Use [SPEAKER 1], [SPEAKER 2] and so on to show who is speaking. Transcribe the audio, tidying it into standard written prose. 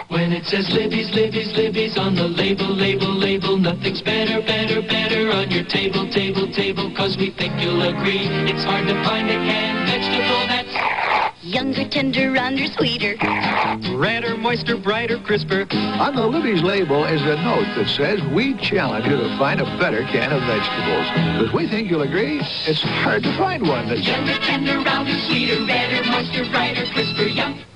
[SPEAKER 1] When it says Libbys, Libbys, Libbys on the label, label, label, nothing's better, better, better on your table, table, table, 'cause we think you'll agree. It's hard to find a canned vegetable that's
[SPEAKER 2] younger, tender, rounder, sweeter,
[SPEAKER 1] redder, moister, brighter, crisper.
[SPEAKER 3] On the Libbys label is a note that says we challenge you to find a better can of vegetables. Because we think you'll agree, it's hard to find one that's
[SPEAKER 1] younger, tender, rounder, sweeter, redder, moister, brighter, crisper, young.